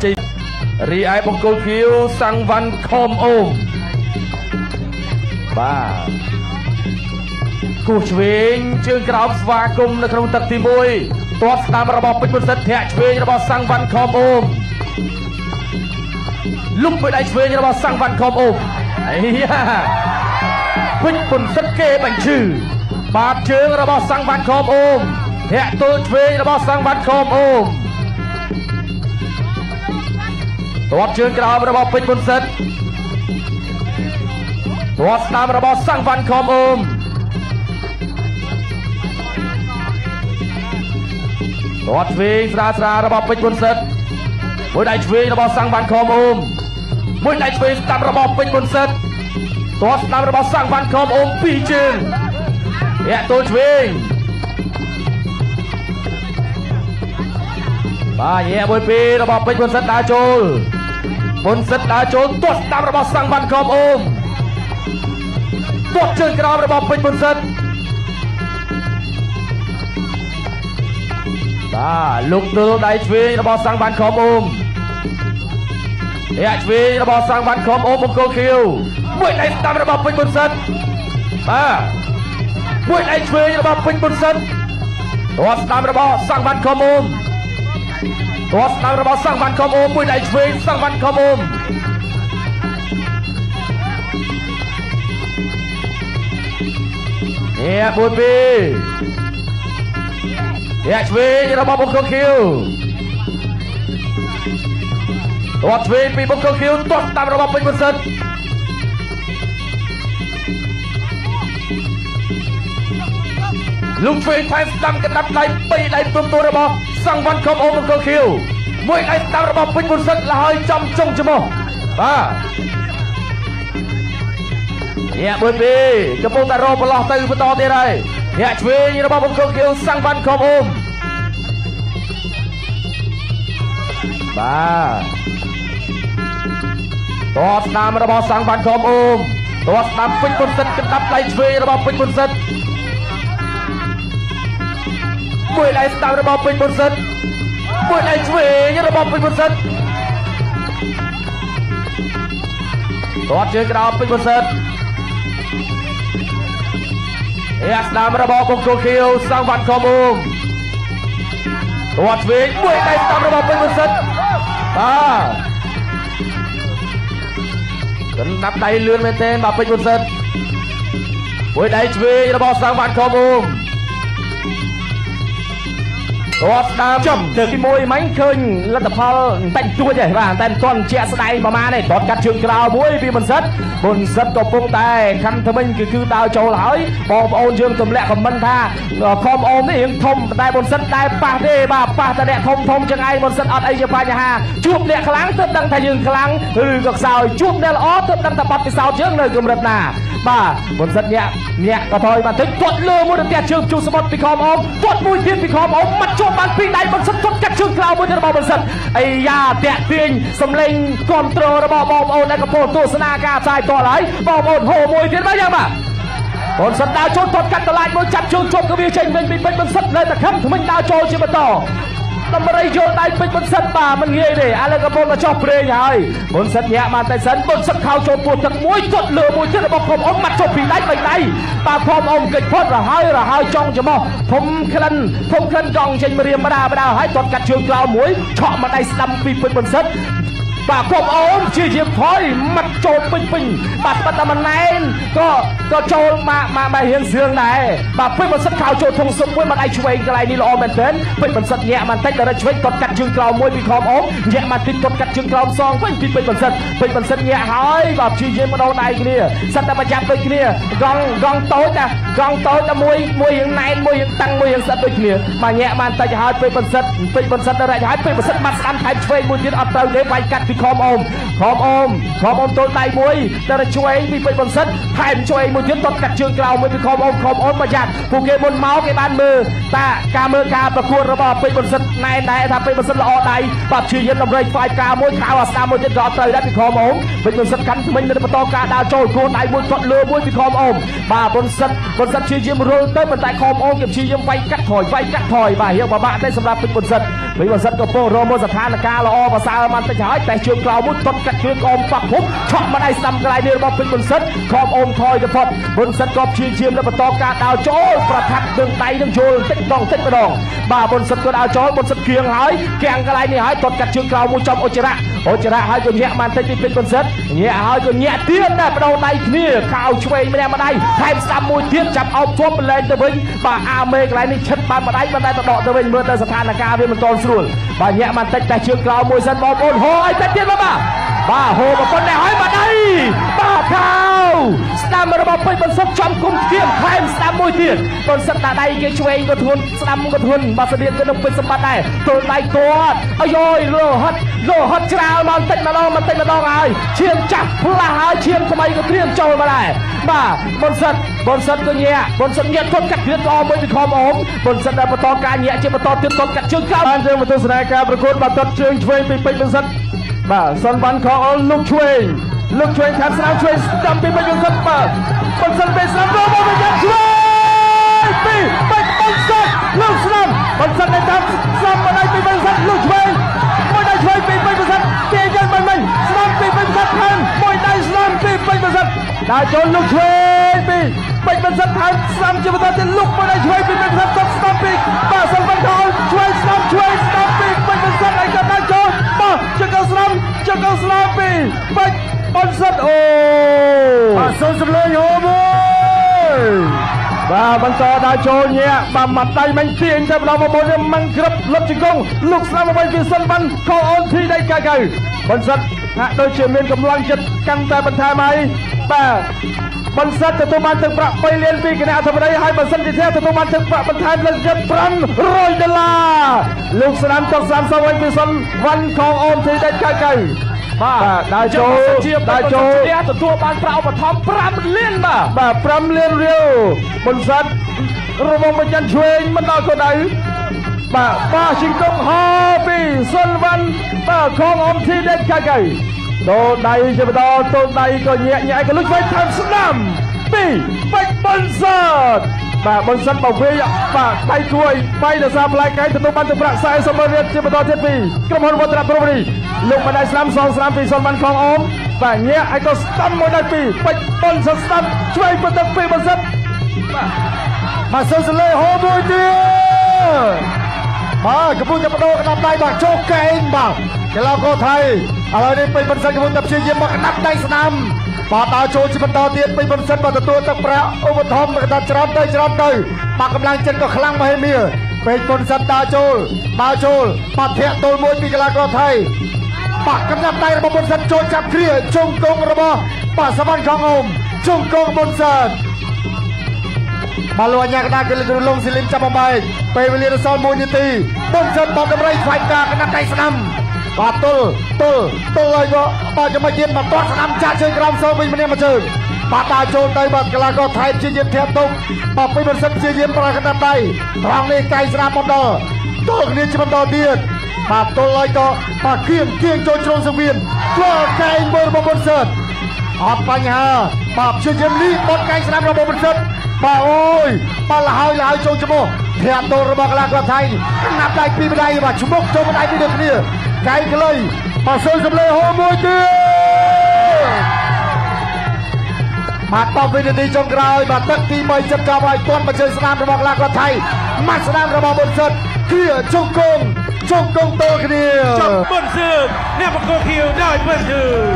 រីឯបង្គោលខៀវសាំងវ៉ាន់ខមអូមបាទគូឆ្វេងជើងក្រោមស្វាគមន៍នៅក្នុងទឹកទី1ទាត់ស្ដាំរបស់ពេជ្របុន្សិតធាក់ឆ្វេងរបស់សាំងវ៉ាន់ខមអូមលុបមួយដៃឆ្វេងរបស់សាំងវ៉ាន់ខមអូមអាយ៉ាពេជ្របុន្សិតគេបញ្ឈឺបាតជើងរបស់សាំងវ៉ាន់ខមអូមធាក់ទល់ឆ្វេងរបស់សាំងវ៉ាន់ខមអូមទាត់ជើងក្រោមរបស់ពេជ្របុន្សិតទាត់ស្ដាំរបស់សាំងវ៉ាន់ខមអូមទាត់ឆ្វេងស្រាលរបស់ពេជ្របុន្សិតមួយដៃឆ្វេងរបស់សាំងវ៉ាន់ខមអូមមួយដៃឆ្វេងស្ដាំរបស់ពេជ្របុន្សិតទាត់ស្ដាំរបស់សាំងវ៉ាន់ខមអូមពីរជើងធាក់ទល់ឆ្វេងបាទញាក់មួយពីររបស់ពេជ្របុន្សិតដើរចូលបុន្សិតដើរចូលទាត់ស្ដាំរបស់សាំងវ៉ាន់ខមអូមទាត់ជើងក្រោមរបស់ពេជ្របុន្សិតបាទលុកទល់ដៃឆ្វេងរបស់សាំងវ៉ាន់ខមអូមធាក់ឆ្វេងរបស់សាំងវ៉ាន់ខមអូមបង្គោលខៀវមួយដៃស្ដាំរបស់ពេជ្របុន្សិតបាទមួយដៃឆ្វេងរបស់ពេជ្របុន្សិតទាត់ស្ដាំរបស់សាំងវ៉ាន់ខមអូមទាត់ស្ដាំរបស់សាំងវ៉ាន់ខមអូមមួយដៃឆ្វេងសាំងវ៉ាន់ខមអូមនេះមួយពីរធាក់ឆ្វេងរបស់បង្គោលខៀវទាត់ឆ្វេងពីបង្គោលខៀវទាត់ស្ដាំរបស់ពេជ្របុន្សិតលុកឆ្វេងថែមស្ដាំកណ្ដាប់ដៃពីរដៃផ្ទុំទូរបស់សាំងវ៉ាន់ខមអូមបង្គោលខៀវមួយដៃស្ដាំរបស់ពេជ្របុន្សិតលហើយចំចុងច្រមុះបាទនេះមួយពីរកំពុងតែរកប្រឡោះទៅបន្តទៀតហើយធាក់ឆ្វេងរបស់បង្គោលខៀវសាំងវ៉ាន់ខមអូមបាទទាត់ស្ដាំរបស់សាំងវ៉ាន់ខមអូមទាត់ស្ដាំពេជ្របុន្សិតកណ្ដាប់ដៃឆ្វេងរបស់ពេជ្របុន្សិតមួយដៃស្ដាំរបស់ពេជ្របុន្សិតមួយដៃឆ្វេងរបស់ពេជ្របុន្សិតទាត់ជើងក្រោមពេជ្របុន្សិតស្ដាំរបស់បង្គោលខៀវសាំងវ៉ាន់ខមអូមទាត់ឆ្វេងមួយដៃស្ដាំរបស់ពេជ្របុន្សិតបាទកណ្ដាប់ដៃលឿនមែនទែនបាទពេជ្របុន្សិតមួយដៃឆ្វេងរបស់សាំងវ៉ាន់ខមអូមទាត់ស្ដាំចំលើកទី1មិញឃើញលទ្ធផលបន្តិចតួចទេបាទតែមិនទាន់ជាក់ស្ដែងប្រហែលទេទាត់កាត់ជើងក្រោមមួយពីបុន្សិតកំពុងតែខំថ្មិញគឺដើរចូលហើយបងប្អូនយើងទម្លាក់ខមមិនថាខមអូមនេះរៀងធំតែបុន្សិតតែប៉ះទេបាទប៉ះតែអ្នកធំចឹងឯងបុន្សិតអត់អីជាបញ្ហាជួបអ្នកខ្លាំងទើបដឹងថាយើងខ្លាំងឬក៏ខ្សោយជួបអ្នកល្អទើបដឹងថាបាត់ពិសោធន៍យើងនៅកម្រិតណាបាទបុន្សិតញាក់ក៏ថយបន្តិចទាត់លើមួយទៅផ្ទះជើងជួសមុទ្រពីខមអូមទាត់មួយទៀតពីខមអូមមាត់ជាប់បានពីរដៃបុន្សិតទាត់កាត់ជើងក្រោមមួយទៀតរបស់បុន្សិតអាយ៉ាតាក់ទាញសម្លេងគ្រប់គ្រងរបស់បងប្អូនដែលកំពុងទស្សនាការផ្សាយតហើយបងប្អូនហូរមួយទៀតមកយ៉ាងបាទបុន្សិតដើរចូលទាត់កាត់តឡាចមួយចាប់ជើងជាប់ក៏វាចេញវិញពីពេជ្របុន្សិតនៅតែខំថ្មិញដើរចូលជាបន្តតម្រៃយកដៃពេជ្របុន្សិតបាទមិនងាយទេឥឡូវកំពុងតែចោះព្រេងហើយបុន្សិតញាក់បានតែសិនបុន្សិតខោចូលពោះទឹកមួយទាត់លើមួយទៀតរបស់ខមអ៊ំមាត់ចុះពីដៃ3ដៃបាទខមអ៊ំកិច្ចផុតរហើយចង់ច្រមុះធំក្លិនកង់ចេញមករៀមបដាហើយទាត់កាត់ជើងក្រោមមួយឆក់មកដៃស្ដាំពីពេជ្របុន្សិតបាទខមអ៊ំជាជាថយមាត់ចូលពេញបាទបាត់តែមិនណែនក៏ចូលមករៀងស្រឿងដែរបាទពេជ្របុន្សិតខោចូលធំសុំមួយមកដៃឆ្វេងកន្លែងនេះល្អមែនទែនពេជ្របុន្សិតញាក់បន្តិចដល់ឆ្វេងទាត់កាត់ជើងក្រោមមួយពីខមអ៊ំញាក់មកតិចទាត់កាត់ជើងក្រោមសងវិញពីពេជ្របុន្សិតញាក់ហើយបាទព្យាយាមម្ដងដៃគ្នាសិតតែប្រចាំដូចគ្នាកង់តូចតែមួយរៀងណែនមួយរៀងតាំងមួយរៀងស្អិតដូចគ្នាបាទញាក់បានតិចហើយពេជ្របុន្សិតទៅរែកហើយពេជ្របុន្សិតបាត់ស្ដាំថែមឆ្វេងមួយទៀតអត់ត្រូវទេវាយកាត់ពីខំអមទល់ដៃមួយតែជួយពីពេជ្របន្សិតថែមជួយមួយទៀតតកាត់ជើងក្រៅមួយពីខំអមប្រយ័ត្នពួកគេមុនមកគេបានមើលតាការមើលការប្រកួតរបស់ពេជ្របន្សិតណែដែរថាពេជ្របន្សិតល្អដៃបាទព្យាយាមតម្រៃខ្វាយការមួយខៅអាស្ដាមមួយទៀតក៏ត្រូវដែរពីខំអមពេជ្របន្សិតកាន់ថ្មិញនៅបន្តការដើរចូលខ្លួនដៃមួយគាត់លើមួយពីខំអមបាទបន្សិតព្យាយាមរុលទៅប៉ុន្តែខំអមគេព្យាយាមវាយកាត់ថយបាទរៀងពិបាកតែសម្រាប់ពេជ្របន្សិតកំពុងរមើលស្ថានភាពល្អប្រសើរបានតិចហើយតែជើងក្រៅមួយតកាត់ជើងអមប៉ះភពឆក់មកដៃស្ដាំកន្លែងនេះរបស់ពេជ្របន្សិតខំអមថយទៅផុតបន្សិតក៏ព្យាយាមនៅបន្តការដើរចូលប្រថាប់នឹងដៃនឹងយល់តិចម្ដងបាទបន្សិតក៏ដើរចូលបន្សិតគៀងហើយកៀងកន្លែងនេះហើយតកាត់ជើងក្រៅមួយចំអុចរៈហើយក៏ញាក់បានតិចពីពេជ្របន្សិតញាក់ហើយក៏ញាក់ទៀតដែរបដូរដៃគ្នាខោឆ្វេងម្នាក់ម្ដាយថែមស្ដាំមួយទៀតចាប់អោបជាប់ប្រឡែងទៅវិញបាទអាមេកន្លែងនេះឈិតបានម្ដាយបានតែដកទៅវិញមើលទៅស្ថានភាពវាមិនទាន់ស្រួលបាទញាក់បានតិចតែជើងក្រៅមួយសិនបងប្អូនហូរឲ្យតិចទៀតបាទហូរប្រពន្ធនេះហើយម្ដាយបាទខោស្ដាំរបស់ពេជ្របន្សិតចំគុំគៀមថែមស្ដាំមួយទៀតបន្សិតដាក់ដៃគេឆ្វេងក៏ធ្ងន់ស្ដាំក៏ធ្ងន់បាទស្តៀងទៅនឹងពេជ្រសម្បត្តិដែរទល់ដៃគាត់អាយលោហិតច្រើនមកបន្តិចម្ដងហើយឈាមចាស់ផ្លាស់ហើយឈាមថ្មីក៏ត្រៀមចូលមកដែរបាទបន្សិតក៏ញាក់គាត់កាត់គ្រឿនក៏មួយពីខំអមបន្សិតដែលបន្តការញាក់ជាបន្តទៀតគាត់កាត់ជើងក្រៅបានទៅទស្សនាការប្រកួតបាល់ទាត់ជើងឆ្វេងពីពេជ្របន្សិតបាទសុនវណ្ណខអល់លោកឆ្វេងខាត់ស្នាមឆ្វេងស្ដាំពីពេជ្របន្សិតបាទបន្សិតពេលស្ដាំចូលមកចាត់ឆ្វេងពីពេជ្របន្សិតលោកស្ដាំបន្សិតនៅតាមស្ដាំមកដៃពីពេជ្របន្សិតលោកឆ្វេងមួយដៃឆ្វេងពីពេជ្របន្សិតគេយើងមិនស្ដាំពីពេជ្របន្សិតថែមមួយដៃស្ដាំពីពេជ្របន្សិតដើរចូលលោកឆ្វេងពីពេជ្របន្សិតថែមស្ដាំជាបន្តទៀតលោកមួយដៃឆ្វេងពីពេជ្របន្សិតគាត់ស្ដាំពីបាទសុនវណ្ណខអល់ឆ្វេងស្ដាំពីពេជ្របន្សិតឲ្យគាត់ដើរចូលបាទជើងស្ដាំពីពេជ្របន្សិតអូបាទសូមសម្លេងហូមួយបាទបន្តដើរចូលញាក់បាទមាត់ដៃមិនទាញទៅម្ដងមកនេះមិនក្រឹបលុបជង្គង់លោកស្ដាំអ្វីពីសុនវណ្ណខអល់ធីដៃកៅបន្សិតហាក់ដូចជាមានកម្លាំងចិត្តកាន់តែបន្ថែមហើយបាទបន្សិតទទួលបានទឹកប្រាក់3លានពីគណៈអធិបតីហើយបន្សិតជាទទួលបានទឹកប្រាក់បន្ថែមលើចិត្ត$500លោកស្ដាំចុក30វិញពីសុនវណ្ណខអល់ធីដៃកៅបាទដើរចូលទទួលបានប្រាក់ឧបត្ថម្ភ5លានបាទ5លានរៀលបន្សិតរវងបញ្ចាំឆ្វេងមិនដល់គោលដៅបាទជង្គង់ហោពីសុនវណ្ណបាទខអល់ធីដៃកៅដូរដៃជាបន្តទល់ដៃក៏ញាក់ក៏លុចវិញថែមស្ដាំពីពេជ្របន្សិតបាទបន្សិតមកវិញបាទដៃគួយ3ដសារផ្លែកែទទួលបានទឹកប្រាក់$40,000រៀលជាបន្តទៀតពីក្រុមហ៊ុនវត្តរៈព្រំរីលោកបណ្ដៃស្ដាំសងស្ដាំពីសុនវណ្ណខអល់បាទញាក់ឲ្យក៏ស្ដាំមួយដៃពីពេជ្របន្សិតស្ដាំឆ្វេងបន្ទឹកពីបន្សិតបាទសូមសលេហូមួយទៀតបាទកំពុងតែបដូរក្តាប់ដៃបាទចូលកែងបាទកីឡាករថៃឥឡូវនេះពេជ្របន្សិតកំពុងតែព្យាយាមមកក្តាប់ដៃស្ដាំបាទដើរចូលជាបន្តទៀតពេជ្របន្សិតបាទទទួលទឹកប្រាក់ឧបត្ថម្ភកតាច្រើនទៅបាទកម្លាំងចិត្តក៏ខ្លាំងមហិមាពេជ្របន្សិតដើរចូលបាទធាក់ទល់មួយពីកីឡាករថៃបាទកំណាប់ដៃរបស់បន្សិតចូលចាប់គ្រាជង្គង់របស់បាទសុនវណ្ណខអល់ជង្គង់បន្សិតបាទលោកអញ្ញាកណ្ដាលគឺលោកលងស៊ីលីមចាប់បំបែកពេលវេលារសល់1នាទីបន្សិតបាទតម្រៃខ្វាយការកណ្ដាប់ដៃស្ដាំបាទទល់ហើយក៏បាទចាំមកទៀតមកបោះស្ដាំចាក់ជើងក្រោមសងវិញម្នាក់មួយជើងបាទដើរចូលទៅបាទកីឡាករថៃព្យាយាមធាក់ទុកបាទពេជ្របន្សិតព្យាយាមប្រើកណ្ដាប់ដៃត្រង់នេះកៃស្ដាំមកដល់ទល់គ្នាជាបន្តទៀតបាទទល់ហើយក៏បាទគៀងចូលជ្រុងសង្វៀនធ្វើកែងមើលរបស់បន្សិតអត់បញ្ហាបាទព្យាយាមនេះបត់កែងស្ដាំរបស់បន្សិតបាទអូយបាទលហើយចូលច្មោះធាក់ទល់របស់កីឡាករថៃកណ្ដាប់ដៃពីម្ដាយបាទឈ្មោះចូលម្ដាយពីដូចគ្នាកែងខ្លីបាទសូមសម្លេងហូមួយទៀតបាទ10វិនាទីចុងក្រោយបាទទឹកទី3ចិត្តចាប់ឲ្យទាន់មកជើងស្ដាំរបស់កីឡាករថៃម៉ាត់ស្ដាំរបស់បន្សិតគឺជង្គង់ទល់គ្នាចាប់បន្សិតអ្នកបកគោខៀវដោយបន្សិត